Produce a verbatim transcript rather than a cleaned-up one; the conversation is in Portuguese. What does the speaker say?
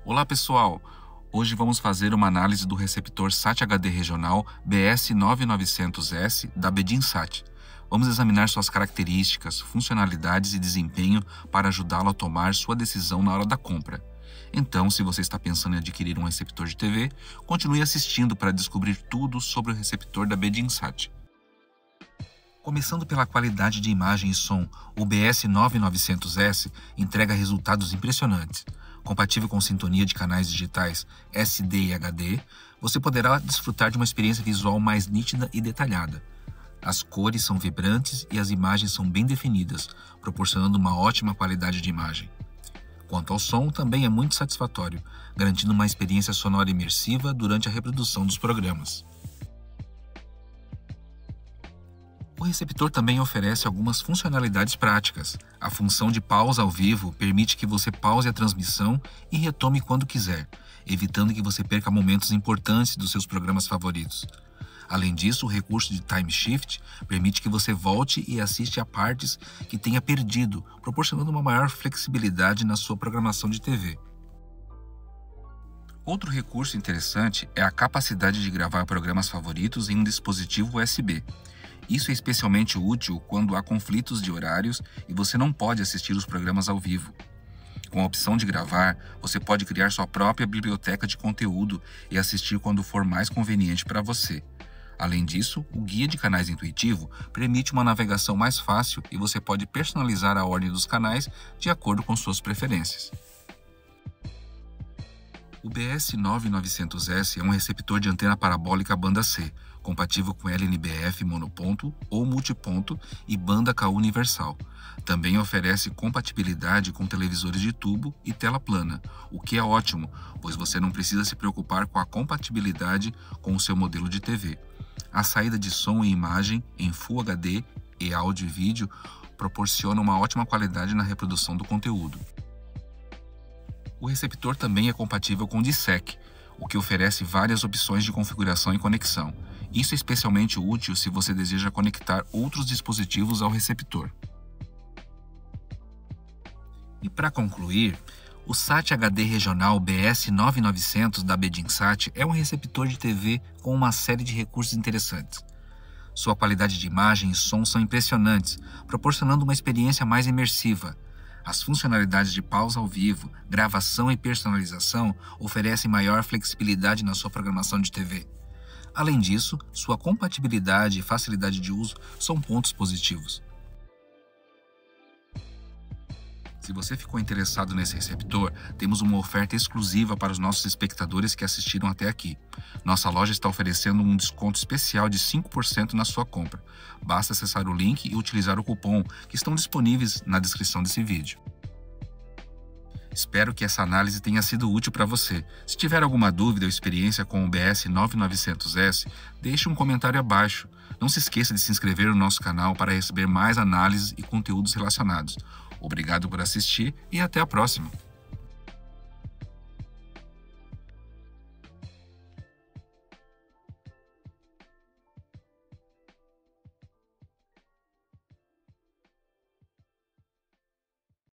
Olá pessoal, hoje vamos fazer uma análise do receptor SAT H D regional B S nove mil e novecentos S da BEDINSAT. Vamos examinar suas características, funcionalidades e desempenho para ajudá-lo a tomar sua decisão na hora da compra. Então, se você está pensando em adquirir um receptor de T V, continue assistindo para descobrir tudo sobre o receptor da BEDINSAT. Começando pela qualidade de imagem e som, o B S nove mil e novecentos S entrega resultados impressionantes. Compatível com sintonia de canais digitais S D e H D, você poderá desfrutar de uma experiência visual mais nítida e detalhada. As cores são vibrantes e as imagens são bem definidas, proporcionando uma ótima qualidade de imagem. Quanto ao som, também é muito satisfatório, garantindo uma experiência sonora imersiva durante a reprodução dos programas. O receptor também oferece algumas funcionalidades práticas. A função de pausa ao vivo permite que você pause a transmissão e retome quando quiser, evitando que você perca momentos importantes dos seus programas favoritos. Além disso, o recurso de Time Shift permite que você volte e assista a partes que tenha perdido, proporcionando uma maior flexibilidade na sua programação de T V. Outro recurso interessante é a capacidade de gravar programas favoritos em um dispositivo U S B. Isso é especialmente útil quando há conflitos de horários e você não pode assistir os programas ao vivo. Com a opção de gravar, você pode criar sua própria biblioteca de conteúdo e assistir quando for mais conveniente para você. Além disso, o guia de canais intuitivo permite uma navegação mais fácil e você pode personalizar a ordem dos canais de acordo com suas preferências. O B S nove mil e novecentos S é um receptor de antena parabólica banda C, compatível com L N B F monoponto ou multiponto e banda K U universal. Também oferece compatibilidade com televisores de tubo e tela plana, o que é ótimo, pois você não precisa se preocupar com a compatibilidade com o seu modelo de T V. A saída de som e imagem em Full H D e áudio e vídeo proporciona uma ótima qualidade na reprodução do conteúdo. O receptor também é compatível com D S E C, o que oferece várias opções de configuração e conexão. Isso é especialmente útil se você deseja conectar outros dispositivos ao receptor. E para concluir, o SAT H D regional B S nove mil e novecentos da BEDINSAT é um receptor de T V com uma série de recursos interessantes. Sua qualidade de imagem e som são impressionantes, proporcionando uma experiência mais imersiva. As funcionalidades de pausa ao vivo, gravação e personalização oferecem maior flexibilidade na sua programação de T V. Além disso, sua compatibilidade e facilidade de uso são pontos positivos. Se você ficou interessado nesse receptor, temos uma oferta exclusiva para os nossos espectadores que assistiram até aqui. Nossa loja está oferecendo um desconto especial de cinco por cento na sua compra. Basta acessar o link e utilizar o cupom, que estão disponíveis na descrição desse vídeo. Espero que essa análise tenha sido útil para você. Se tiver alguma dúvida ou experiência com o B S nove mil e novecentos S, deixe um comentário abaixo. Não se esqueça de se inscrever no nosso canal para receber mais análises e conteúdos relacionados. Obrigado por assistir e até a próxima!